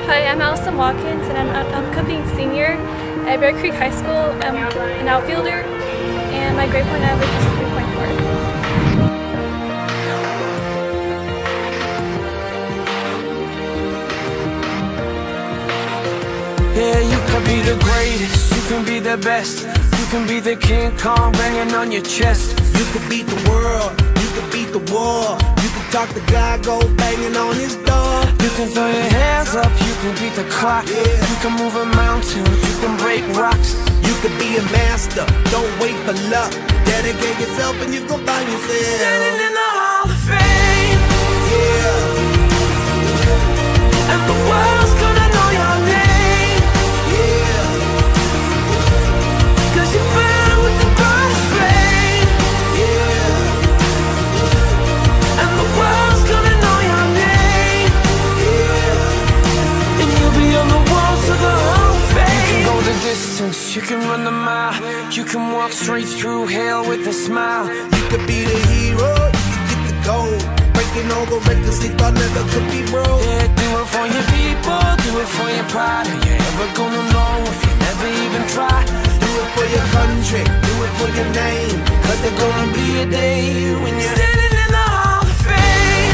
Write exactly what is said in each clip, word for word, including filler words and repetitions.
Hi, I'm Allison Watkins, and I'm an upcoming senior at Bear Creek High School. I'm an outfielder, and my grade point average is three point four. Yeah, you can be the greatest, you can be the best, you can be the King Kong banging on your chest. You can beat the world, you can beat the war, you can talk to God, go banging on his door. You can throw your hands up, you can beat the clock, Yeah. you can move a mountain, you can break rocks. You can be a master, don't wait for luck. Dedicate yourself and you gon' find yourself Standing in the Hall of Fame, yeah. and the world's gonna know your name, Yeah. cause you burn with the brightest flame, Yeah. and the world's gonna know your name, Yeah. and you'll be on the walls of the Hall of Fame. You can go the distance, you can run the mile, you can walk straight through hell with a smile. You could be the hero, you can get the gold. Breaking all the records they thought never could be broke. Yeah, do it for your people, do it for your pride. Are you ever gonna know if you never even try? Do it for your country, do it for your name. Cause there's gonna be a day when you're standing in the Hall of Fame,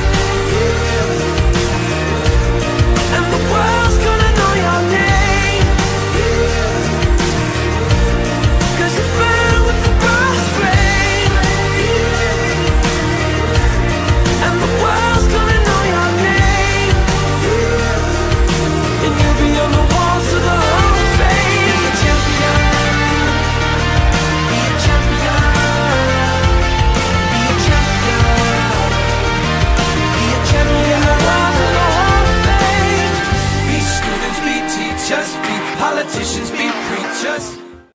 and the world's gonna know your name, cause you burn with the brightest flame, and the world's gonna know your name, and you'll be on the walls of the Hall of Fame. Be a champion, be a champion, be a champion, be a champion. The walls of the Hall of Fame. Be students, be teachers, be politicians, be preachers.